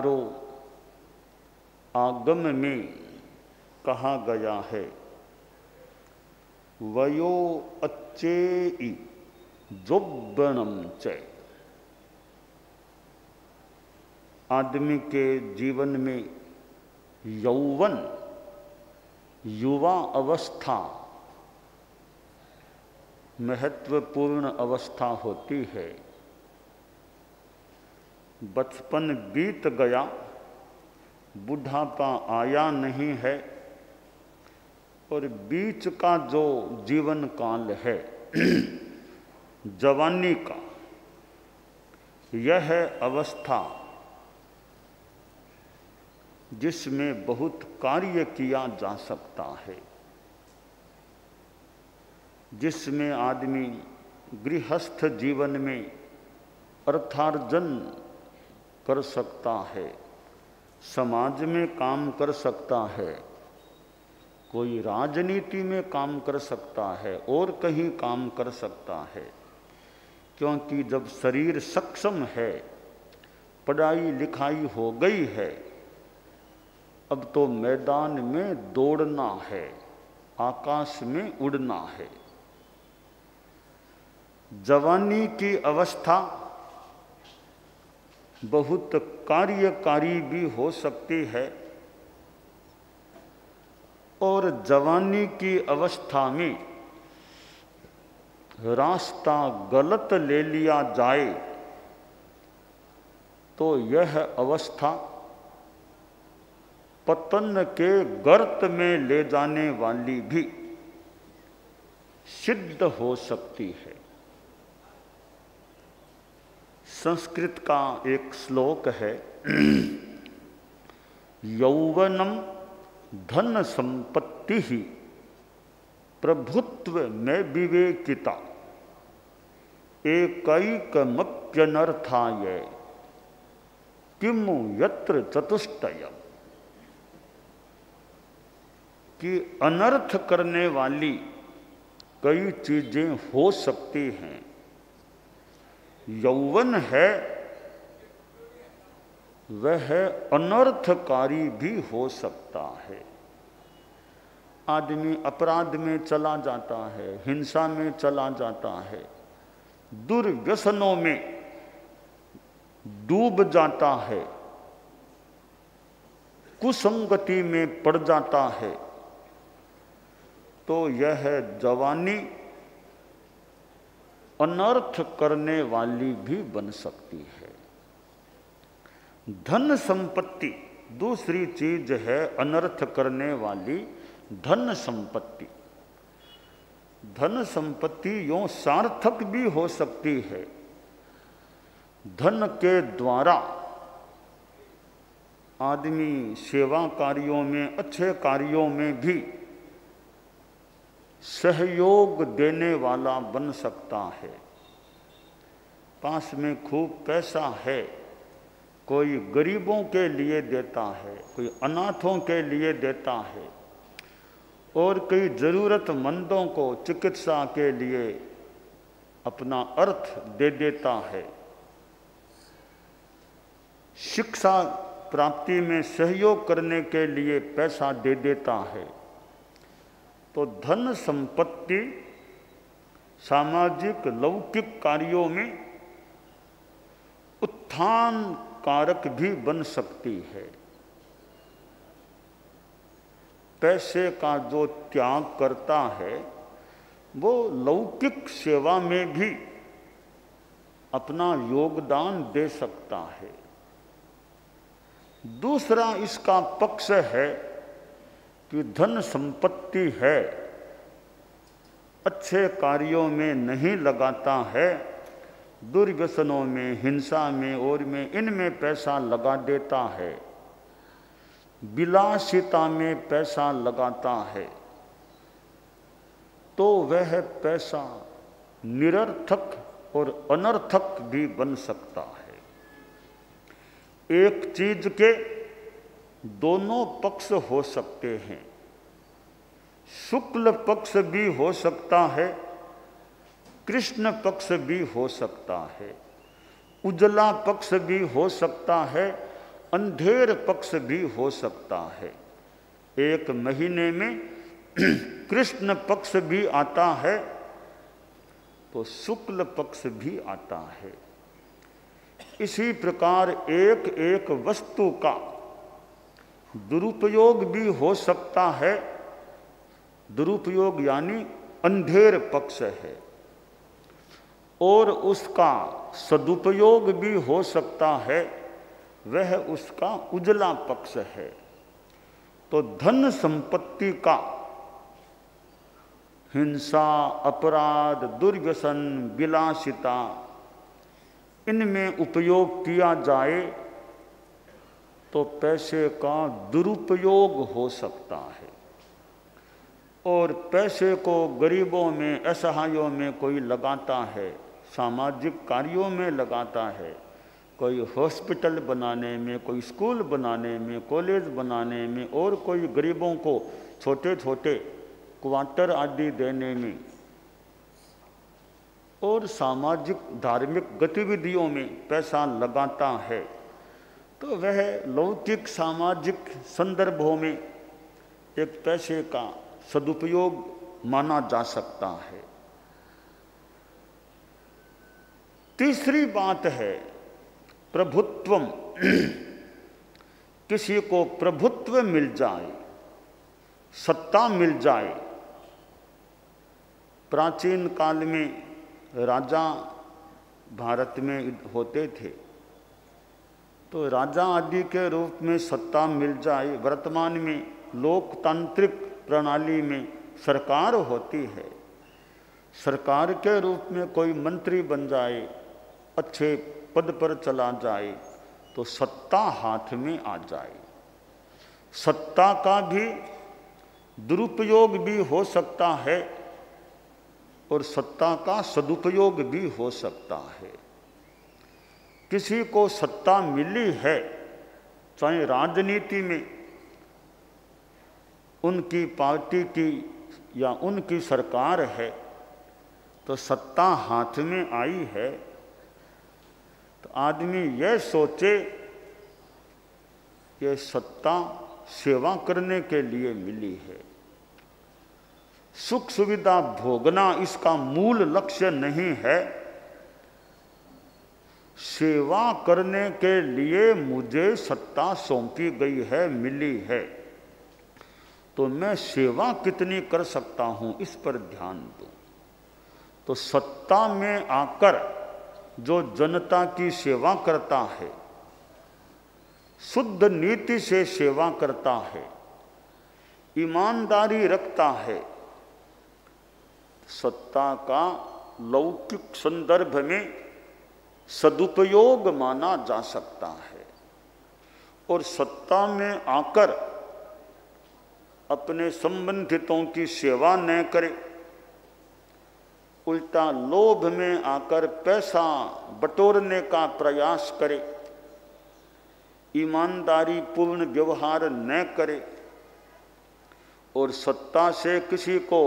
चारों आगम में कहा गया है। वयो अच्छेई जोब्बनम च। आदमी के जीवन में यौवन युवा अवस्था महत्वपूर्ण अवस्था होती है। बचपन बीत गया, बुढ़ापा आया नहीं है, और बीच का जो जीवन काल है जवानी का, यह अवस्था जिसमें बहुत कार्य किया जा सकता है, जिसमें आदमी गृहस्थ जीवन में अर्थार्जन कर सकता है, समाज में काम कर सकता है, कोई राजनीति में काम कर सकता है और कहीं काम कर सकता है। क्योंकि जब शरीर सक्षम है, पढ़ाई लिखाई हो गई है, अब तो मैदान में दौड़ना है, आकाश में उड़ना है। जवानी की अवस्था बहुत कार्यकारी भी हो सकती है, और जवानी की अवस्था में रास्ता गलत ले लिया जाए तो यह अवस्था पतन के गर्त में ले जाने वाली भी सिद्ध हो सकती है। संस्कृत का एक श्लोक है, यौवनम धन संपत्ति ही प्रभुत्व में विवेकिता एकैकमप्यनर्थाय किमु यत्र चतुष्टयम्। कि अनर्थ करने वाली कई चीजें हो सकती हैं, यौवन है वह अनर्थकारी भी हो सकता है। आदमी अपराध में चला जाता है, हिंसा में चला जाता है, दुर्व्यसनों में डूब जाता है, कुसंगति में पड़ जाता है, तो यह जवानी अनर्थ करने वाली भी बन सकती है। धन संपत्ति दूसरी चीज है अनर्थ करने वाली, धन संपत्ति। धन संपत्ति यों सार्थक भी हो सकती है। धन के द्वारा आदमी सेवा कार्यों में, अच्छे कार्यों में भी सहयोग देने वाला बन सकता है। पास में खूब पैसा है, कोई गरीबों के लिए देता है, कोई अनाथों के लिए देता है, और कई जरूरतमंदों को चिकित्सा के लिए अपना अर्थ दे देता है, शिक्षा प्राप्ति में सहयोग करने के लिए पैसा दे देता है। तो धन संपत्ति सामाजिक लौकिक कार्यों में उत्थान कारक भी बन सकती है। पैसे का जो त्याग करता है वो लौकिक सेवा में भी अपना योगदान दे सकता है। दूसरा इसका पक्ष है कि धन संपत्ति है, अच्छे कार्यों में नहीं लगाता है, दुर्व्यसनों में, हिंसा में और में, इनमें पैसा लगा देता है, विलासिता में पैसा लगाता है, तो वह पैसा निरर्थक और अनर्थक भी बन सकता है। एक चीज के दोनों पक्ष हो सकते हैं। शुक्ल पक्ष भी हो सकता है, कृष्ण पक्ष भी हो सकता है, उजला पक्ष भी हो सकता है, अंधेर पक्ष भी हो सकता है। एक महीने में कृष्ण पक्ष भी आता है तो शुक्ल पक्ष भी आता है। इसी प्रकार एक एक वस्तु का दुरुपयोग भी हो सकता है। दुरुपयोग यानी अंधेर पक्ष है, और उसका सदुपयोग भी हो सकता है, वह उसका उजला पक्ष है। तो धन संपत्ति का हिंसा, अपराध, दुर्व्यसन, विलासिता, इनमें उपयोग किया जाए तो पैसे का दुरुपयोग हो सकता है। और पैसे को गरीबों में, असहायों में कोई लगाता है, सामाजिक कार्यों में लगाता है, कोई हॉस्पिटल बनाने में, कोई स्कूल बनाने में, कॉलेज बनाने में, और कोई गरीबों को छोटे छोटे क्वार्टर आदि देने में, और सामाजिक धार्मिक गतिविधियों में पैसा लगाता है, तो वह लौकिक सामाजिक संदर्भों में एक पैसे का सदुपयोग माना जा सकता है। तीसरी बात है प्रभुत्वम। किसी को प्रभुत्व मिल जाए, सत्ता मिल जाए। प्राचीन काल में राजा भारत में होते थे, तो राजा आदि के रूप में सत्ता मिल जाए। वर्तमान में लोकतांत्रिक प्रणाली में सरकार होती है, सरकार के रूप में कोई मंत्री बन जाए, अच्छे पद पर चला जाए, तो सत्ता हाथ में आ जाए। सत्ता का भी दुरुपयोग भी हो सकता है और सत्ता का सदुपयोग भी हो सकता है। किसी को सत्ता मिली है, चाहे राजनीति में उनकी पार्टी की या उनकी सरकार है, तो सत्ता हाथ में आई है, तो आदमी यह सोचे कि सत्ता सेवा करने के लिए मिली है। सुख सुविधा भोगना इसका मूल लक्ष्य नहीं है। सेवा करने के लिए मुझे सत्ता सौंपी गई है, मिली है, तो मैं सेवा कितनी कर सकता हूं, इस पर ध्यान दूं। तो सत्ता में आकर जो जनता की सेवा करता है, शुद्ध नीति से सेवा करता है, ईमानदारी रखता है, सत्ता का लौकिक संदर्भ में सदुपयोग माना जा सकता है। और सत्ता में आकर अपने संबंधितों की सेवा न करे, उल्टा लोभ में आकर पैसा बटोरने का प्रयास करे, ईमानदारी पूर्ण व्यवहार न करे, और सत्ता से किसी को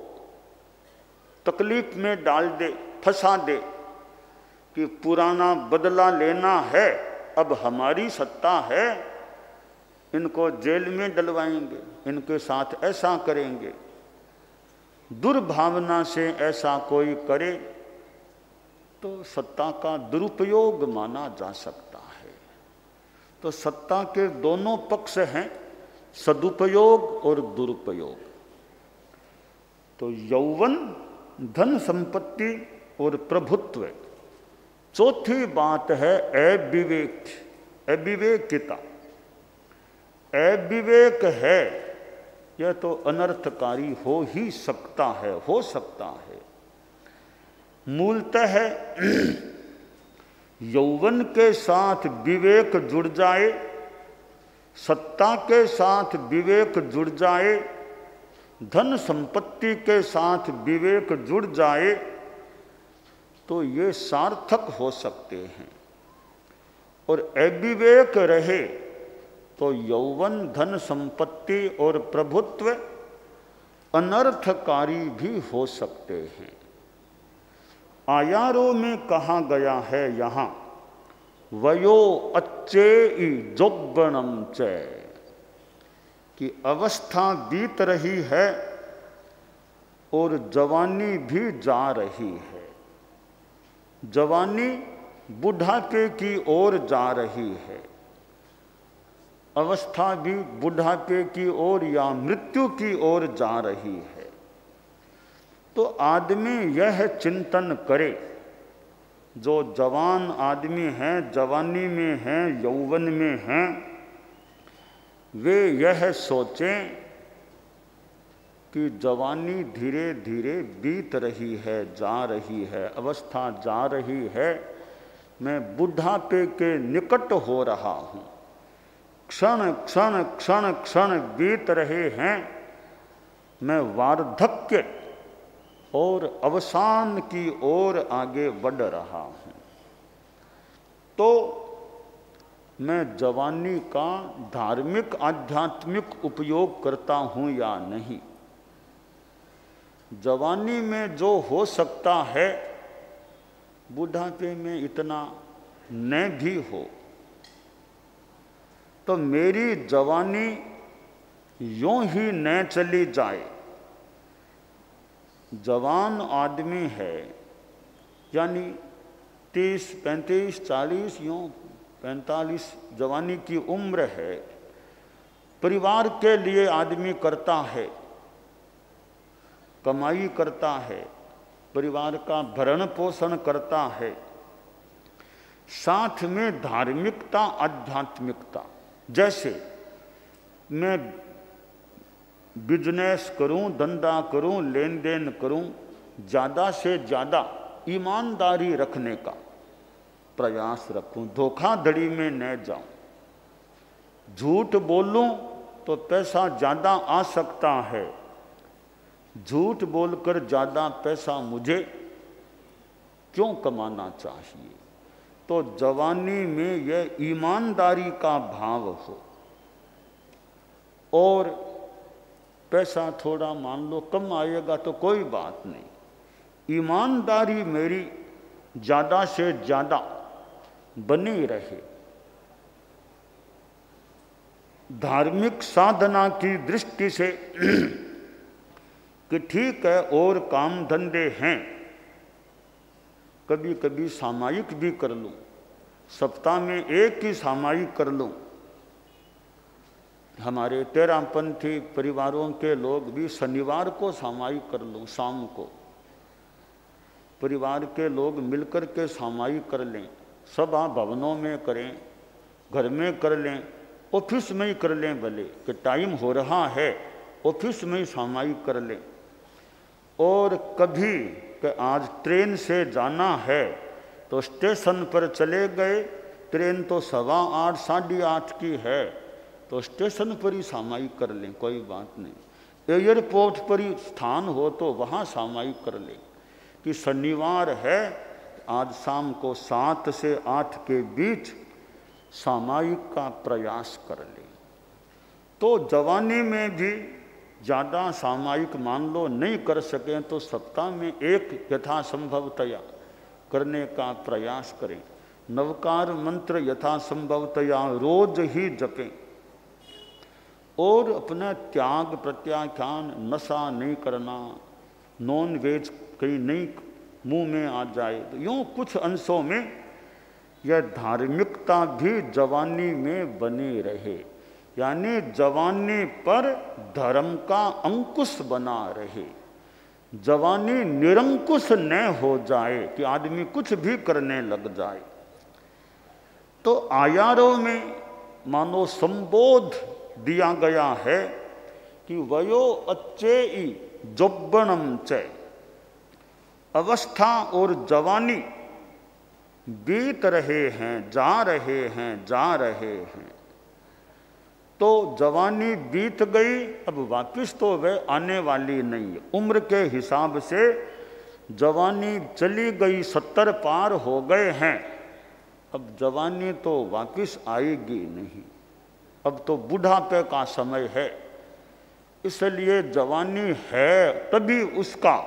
तकलीफ में डाल दे, फंसा दे कि पुराना बदला लेना है, अब हमारी सत्ता है, इनको जेल में डलवाएंगे, इनके साथ ऐसा करेंगे। दुर्भावना से ऐसा कोई करे तो सत्ता का दुरुपयोग माना जा सकता है। तो सत्ता के दोनों पक्ष हैं, सदुपयोग और दुरुपयोग। तो यौवन, धन संपत्ति और प्रभुत्व। चौथी बात है अविवेक, अविवेकिता। अविवेक है यह तो अनर्थकारी हो ही सकता है, हो सकता है। मूलतः यौवन के साथ विवेक जुड़ जाए, सत्ता के साथ विवेक जुड़ जाए, धन संपत्ति के साथ विवेक जुड़ जाए, तो ये सार्थक हो सकते हैं। और अविवेक रहे तो यौवन, धन संपत्ति और प्रभुत्व अनर्थकारी भी हो सकते हैं। आयारों में कहा गया है यहाँ वयो अच्छे जोबनम च, कि अवस्था बीत रही है और जवानी भी जा रही है। जवानी बुढ़ापे की ओर जा रही है, अवस्था भी बुढ़ापे की ओर या मृत्यु की ओर जा रही है। तो आदमी यह चिंतन करे, जो जवान आदमी हैं, जवानी में हैं, यौवन में हैं, वे यह सोचें कि जवानी धीरे धीरे बीत रही है, जा रही है, अवस्था जा रही है, मैं बुढ़ापे के निकट हो रहा हूँ, क्षण क्षण क्षण क्षण बीत रहे हैं, मैं वार्धक्य और अवसान की ओर आगे बढ़ रहा हूँ। तो मैं जवानी का धार्मिक आध्यात्मिक उपयोग करता हूँ या नहीं। जवानी में जो हो सकता है बुढ़ापे में इतना न भी हो। तो मेरी जवानी यूं ही न चली जाए। जवान आदमी है, यानी 30, 35, 40, यूं 45 जवानी की उम्र है, परिवार के लिए आदमी करता है, कमाई करता है, परिवार का भरण पोषण करता है, साथ में धार्मिकता आध्यात्मिकता। जैसे मैं बिजनेस करूं, धंधा करूं, लेन देन करूं, ज़्यादा से ज़्यादा ईमानदारी रखने का प्रयास रखूं, धोखाधड़ी में न जाऊं। झूठ बोलूं तो पैसा ज़्यादा आ सकता है, झूठ बोलकर ज़्यादा पैसा मुझे क्यों कमाना चाहिए। तो जवानी में यह ईमानदारी का भाव हो, और पैसा थोड़ा मान लो कम आएगा तो कोई बात नहीं, ईमानदारी मेरी ज़्यादा से ज़्यादा बनी रहे। धार्मिक साधना की दृष्टि से कि ठीक है और काम धंधे हैं, कभी कभी सामायिक भी कर लूं, सप्ताह में एक ही सामायिक कर लूं। हमारे तेरहपंथी परिवारों के लोग भी शनिवार को सामायिक कर लूं, शाम को परिवार के लोग मिलकर के सामायिक कर लें, सभा भवनों में करें, घर में कर लें, ऑफिस में ही कर लें, भले कि टाइम हो रहा है ऑफिस में ही सामायिक कर लें। और कभी कि आज ट्रेन से जाना है तो स्टेशन पर चले गए, ट्रेन तो 8:15 8:30 की है, तो स्टेशन पर ही सामायिक कर लें, कोई बात नहीं। एयरपोर्ट पर ही स्थान हो तो वहाँ सामायिक कर लें कि शनिवार है, आज शाम को 7 से 8 के बीच सामायिक का प्रयास कर लें। तो जवानी में भी ज़्यादा सामायिक मान लो नहीं कर सकें तो सप्ताह में एक यथासंभवतया करने का प्रयास करें। नवकार मंत्र यथासंभवतया रोज ही जपें, और अपना त्याग प्रत्याख्यान, नशा नहीं करना, नॉन वेज कहीं नहीं मुंह में आ जाए। तो यूँ कुछ अंशों में यह धार्मिकता भी जवानी में बनी रहे, यानी जवानी पर धर्म का अंकुश बना रहे, जवानी निरंकुश न हो जाए कि आदमी कुछ भी करने लग जाए। तो आयारों में मानो संबोध दिया गया है कि वयो अच्छे जोबनम च, अवस्था और जवानी बीत रहे हैं, जा रहे हैं, जा रहे हैं। तो जवानी बीत गई, अब वापस तो वह आने वाली नहीं है। उम्र के हिसाब से जवानी चली गई, 70 पार हो गए हैं, अब जवानी तो वापस आएगी नहीं, अब तो बुढ़ापे का समय है। इसलिए जवानी है तभी उसका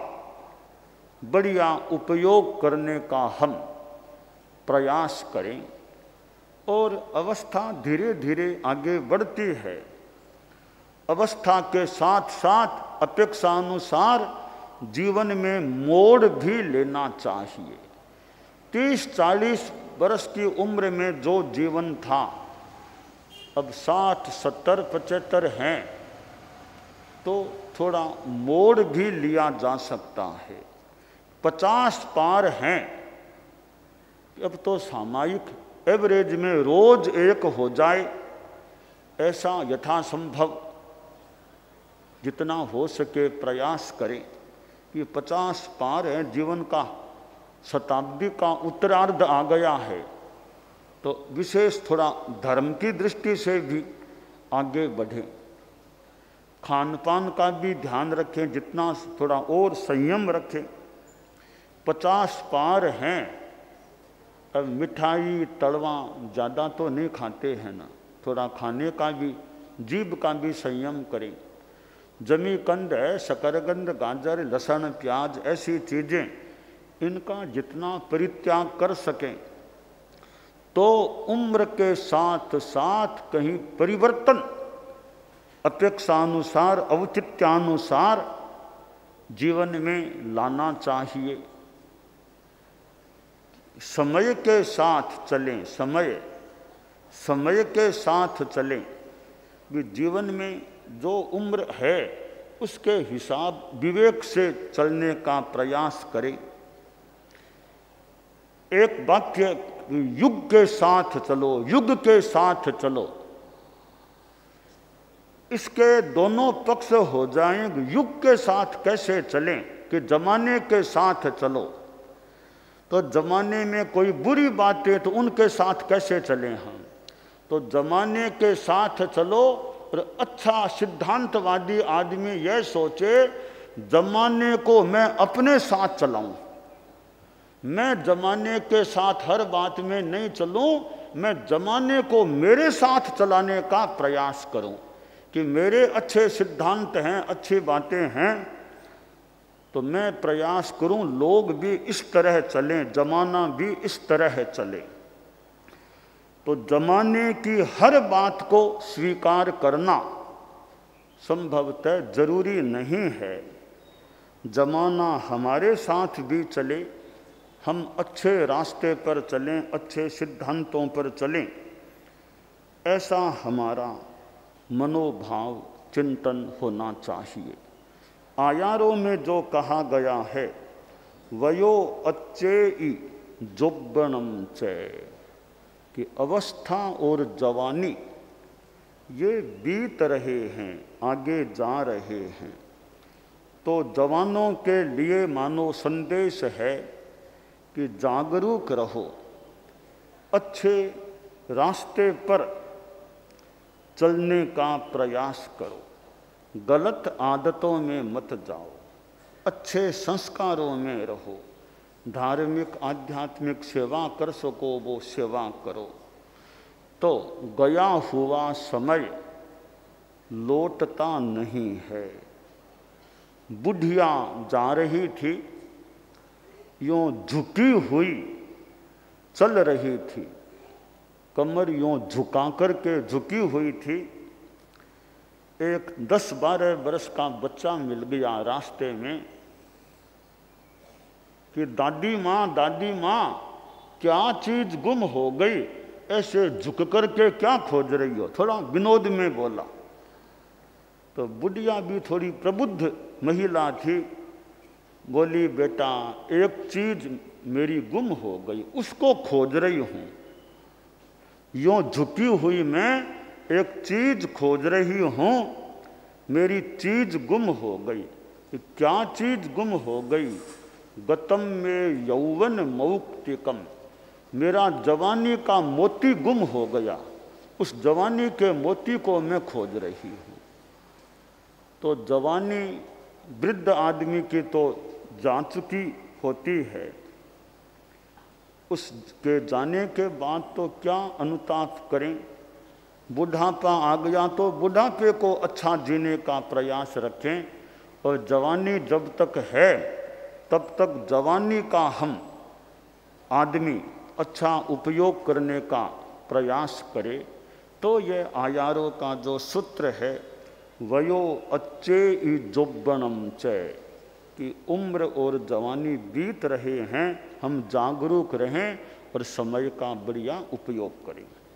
बढ़िया उपयोग करने का हम प्रयास करें। और अवस्था धीरे धीरे आगे बढ़ती है। अवस्था के साथ साथ अपेक्षानुसार जीवन में मोड़ भी लेना चाहिए। 30-40 वर्ष की उम्र में जो जीवन था, अब 60, 70, 75 हैं, तो थोड़ा मोड़ भी लिया जा सकता है। 50 पार हैं, अब तो सामायिक एवरेज में रोज एक हो जाए, ऐसा यथासंभव जितना हो सके प्रयास करें कि 50 पार है, जीवन का शताब्दी का उत्तरार्ध आ गया है, तो विशेष थोड़ा धर्म की दृष्टि से भी आगे बढ़ें। खान पान का भी ध्यान रखें, जितना थोड़ा और संयम रखें। 50 पार हैं, अब मिठाई तड़वा ज़्यादा तो नहीं खाते हैं ना, थोड़ा खाने का भी, जीभ का भी संयम करें। जमी कंद है, शकरकंद, गाजर, लहसुन, प्याज, ऐसी चीज़ें, इनका जितना परित्याग कर सकें तो उम्र के साथ साथ कहीं परिवर्तन अपेक्षानुसार, औचित्यानुसार जीवन में लाना चाहिए। समय के साथ चलें, समय के साथ चलें। भी जीवन में जो उम्र है उसके हिसाब विवेक से चलने का प्रयास करें। एक वाक्य, युग के साथ चलो, युग के साथ चलो, इसके दोनों पक्ष हो जाएंगे। युग के साथ कैसे चलें कि जमाने के साथ चलो, तो जमाने में कोई बुरी बातें तो उनके साथ कैसे चलें हम, तो जमाने के साथ चलो। और अच्छा सिद्धांतवादी आदमी यह सोचे जमाने को मैं अपने साथ चलाऊं, मैं जमाने के साथ हर बात में नहीं चलूं, मैं जमाने को मेरे साथ चलाने का प्रयास करूं कि मेरे अच्छे सिद्धांत हैं, अच्छी बातें हैं, तो मैं प्रयास करूं लोग भी इस तरह चलें, जमाना भी इस तरह चले। तो जमाने की हर बात को स्वीकार करना संभवतः जरूरी नहीं है। जमाना हमारे साथ भी चले, हम अच्छे रास्ते पर चलें, अच्छे सिद्धांतों पर चलें, ऐसा हमारा मनोभाव चिंतन होना चाहिए। आयारों में जो कहा गया है, वयो अच्छे जोब्बणम च, कि अवस्था और जवानी ये बीत रहे हैं, आगे जा रहे हैं। तो जवानों के लिए मानो संदेश है कि जागरूक रहो, अच्छे रास्ते पर चलने का प्रयास करो, गलत आदतों में मत जाओ, अच्छे संस्कारों में रहो, धार्मिक आध्यात्मिक सेवा कर सको वो सेवा करो। तो गया हुआ समय लौटता नहीं है। बुढ़िया जा रही थी, यूँ झुकी हुई चल रही थी, कमर यूँ झुका करके झुकी हुई थी। एक 10-12 वर्ष का बच्चा मिल गया रास्ते में कि दादी माँ क्या चीज गुम हो गई, ऐसे झुक करके क्या खोज रही हो, थोड़ा विनोद में बोला। तो बुढ़िया भी थोड़ी प्रबुद्ध महिला थी, बोली बेटा एक चीज मेरी गुम हो गई, उसको खोज रही हूँ। यूँ झुकी हुई मैं एक चीज खोज रही हूँ, मेरी चीज गुम हो गई। क्या चीज गुम हो गई? गतम में यौवन मौक्तिकम, मेरा जवानी का मोती गुम हो गया, उस जवानी के मोती को मैं खोज रही हूँ। तो जवानी वृद्ध आदमी की तो जा चुकी होती है, उसके जाने के बाद तो क्या अनुताप करें। बुढ़ापा आ गया तो बुढ़ापे को अच्छा जीने का प्रयास रखें, और जवानी जब तक है तब तक जवानी का हम आदमी अच्छा उपयोग करने का प्रयास करे तो ये आयारों का जो सूत्र है वयो अच्छे जोबनम चय कि उम्र और जवानी बीत रहे हैं, हम जागरूक रहें और समय का बढ़िया उपयोग करें।